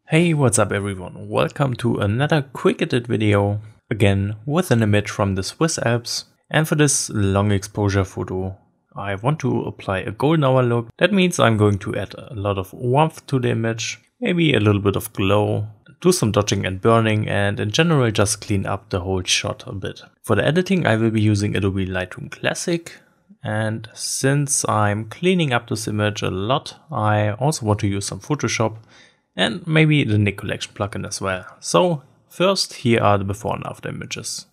Hey, what's up everyone? Welcome to another quick edit video, again with an image from the Swiss Alps. And for this long exposure photo, I want to apply a golden hour look. That means I'm going to add a lot of warmth to the image, maybe a little bit of glow, do some dodging and burning, and in general just clean up the whole shot a bit. For the editing I will be using Adobe Lightroom Classic. And since I'm cleaning up this image a lot, I also want to use some Photoshop. And maybe the Nik Collection plugin as well. So first, here are the before and after images.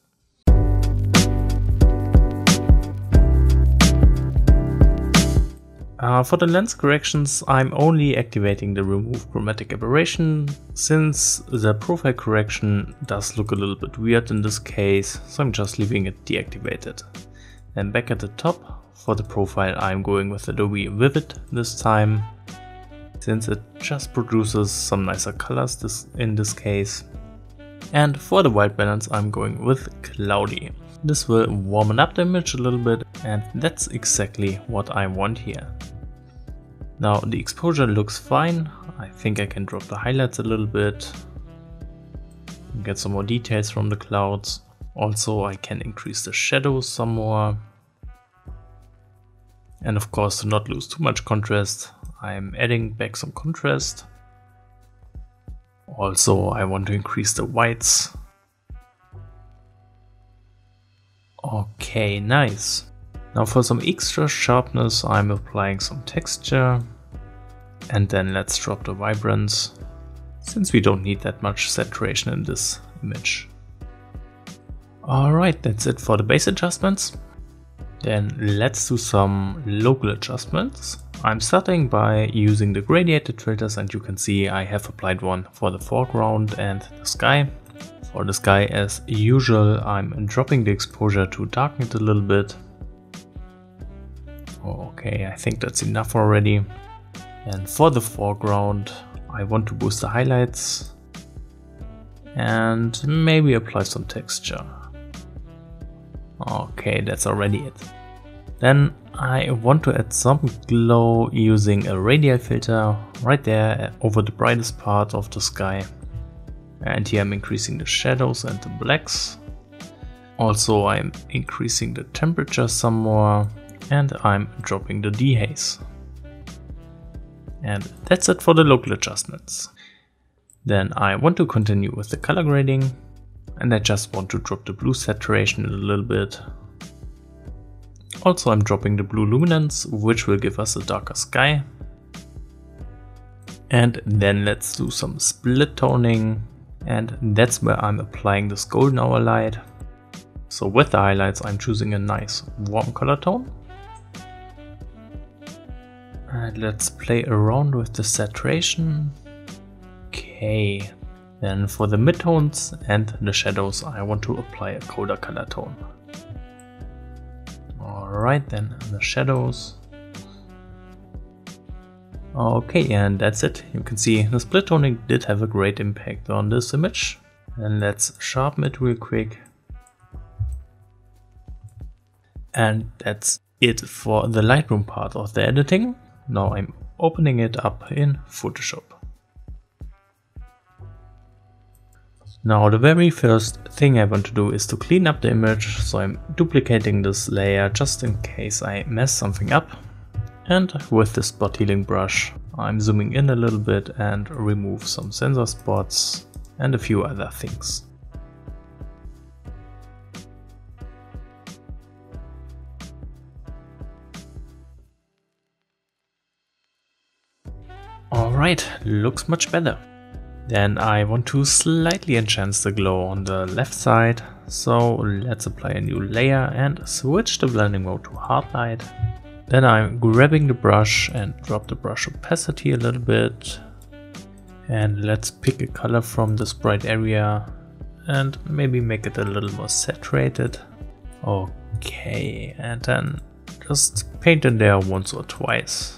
For the lens corrections, I'm only activating the remove chromatic aberration, since the profile correction does look a little bit weird in this case, so I'm just leaving it deactivated. And back at the top, for the profile I'm going with Adobe Vivid this time, since it just produces some nicer colors in this case. And for the white balance I'm going with Cloudy. This will warm up the image a little bit, and that's exactly what I want here. Now the exposure looks fine. I think I can drop the highlights a little bit, get some more details from the clouds. Also I can increase the shadows some more. And of course, to not lose too much contrast, I'm adding back some contrast. Also, I want to increase the whites. Okay, nice. Now for some extra sharpness, I'm applying some texture. And then let's drop the vibrance, since we don't need that much saturation in this image. Alright, that's it for the base adjustments. Then let's do some local adjustments. I'm starting by using the gradiated filters, and you can see I have applied one for the foreground and the sky. For the sky, as usual, I'm dropping the exposure to darken it a little bit. Okay, I think that's enough already. And for the foreground, I want to boost the highlights and maybe apply some texture. Okay, that's already it. Then I want to add some glow using a radial filter right there over the brightest part of the sky. And here I'm increasing the shadows and the blacks. Also I'm increasing the temperature some more, and I'm dropping the dehaze. And that's it for the local adjustments. Then I want to continue with the color grading. And I just want to drop the blue saturation a little bit. Also I'm dropping the blue luminance, which will give us a darker sky. And then let's do some split toning, and that's where I'm applying this golden hour light. So with the highlights I'm choosing a nice warm color tone. And let's play around with the saturation. Okay. Then for the midtones and the shadows I want to apply a colder color tone. Alright, then the shadows. Okay, and that's it. You can see the split toning did have a great impact on this image. And let's sharpen it real quick. And that's it for the Lightroom part of the editing. Now I'm opening it up in Photoshop. Now the very first thing I want to do is to clean up the image, so I'm duplicating this layer just in case I mess something up. And with the spot healing brush I'm zooming in a little bit and remove some sensor spots and a few other things. Alright, looks much better. Then I want to slightly enhance the glow on the left side, so let's apply a new layer and switch the blending mode to hard light. Then I'm grabbing the brush and drop the brush opacity a little bit. And let's pick a color from this bright area and maybe make it a little more saturated. Okay, and then just paint in there once or twice.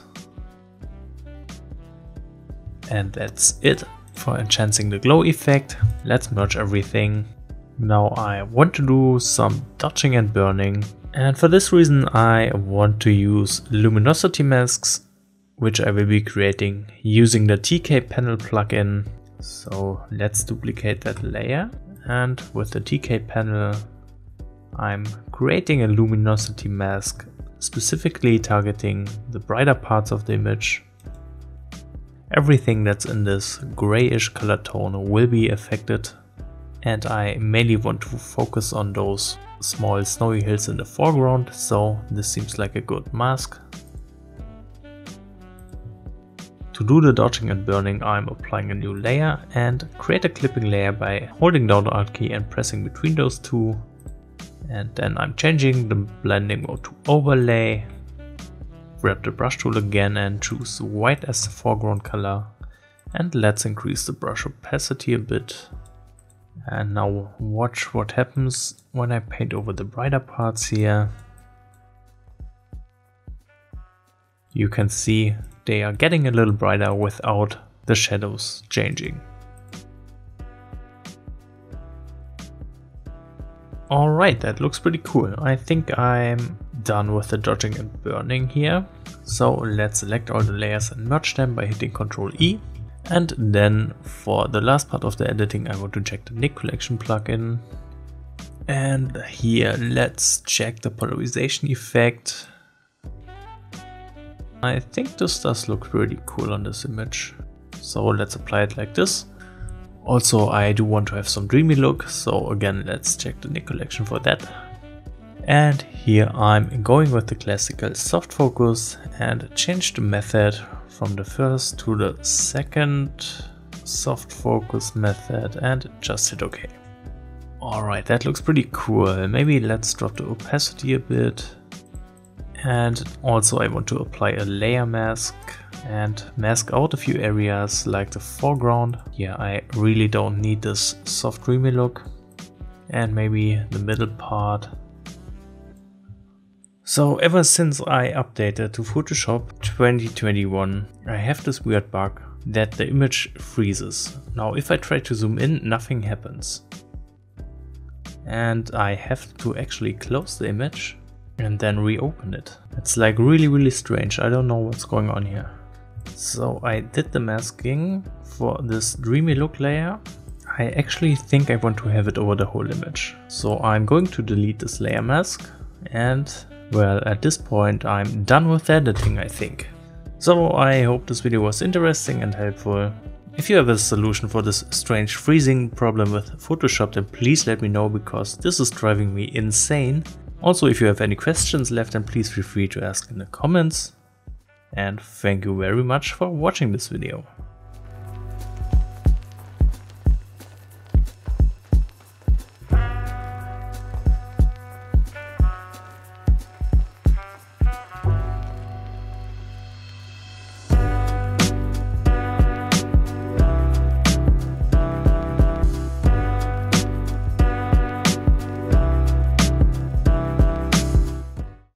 And that's it for enhancing the glow effect. Let's merge everything. Now I want to do some dodging and burning, and for this reason I want to use luminosity masks, which I will be creating using the TK panel plugin. So let's duplicate that layer, and with the TK panel I'm creating a luminosity mask specifically targeting the brighter parts of the image. Everything that's in this grayish color tone will be affected, and I mainly want to focus on those small snowy hills in the foreground, so this seems like a good mask. To do the dodging and burning, I'm applying a new layer and create a clipping layer by holding down the Alt key and pressing between those two. And then I'm changing the blending mode to overlay. Grab the brush tool again and choose white as the foreground color. And let's increase the brush opacity a bit. And now watch what happens when I paint over the brighter parts here. You can see they are getting a little brighter without the shadows changing. Alright, that looks pretty cool. I think I'm done with the dodging and burning here. So let's select all the layers and merge them by hitting Ctrl E. And then for the last part of the editing, I want to check the Nik Collection plugin. And here let's check the polarization effect. I think this does look pretty cool on this image. So let's apply it like this. Also, I do want to have some dreamy look, so again let's check the Nik Collection for that. And here I'm going with the classical soft focus and change the method from the first to the second soft focus method and just hit OK. Alright, that looks pretty cool. Maybe let's drop the opacity a bit. And also I want to apply a layer mask and mask out a few areas like the foreground. Yeah, I really don't need this soft dreamy look. And maybe the middle part. So ever since I updated to Photoshop 2021, I have this weird bug that the image freezes. Now if I try to zoom in, nothing happens. And I have to actually close the image and then reopen it. It's like really strange. I don't know what's going on here. So I did the masking for this dreamy look layer. I actually think I want to have it over the whole image. So I'm going to delete this layer mask, and well, at this point I'm done with editing, I think. So I hope this video was interesting and helpful. If you have a solution for this strange freezing problem with Photoshop, then please let me know, because this is driving me insane. Also, if you have any questions left, then please feel free to ask in the comments. And thank you very much for watching this video.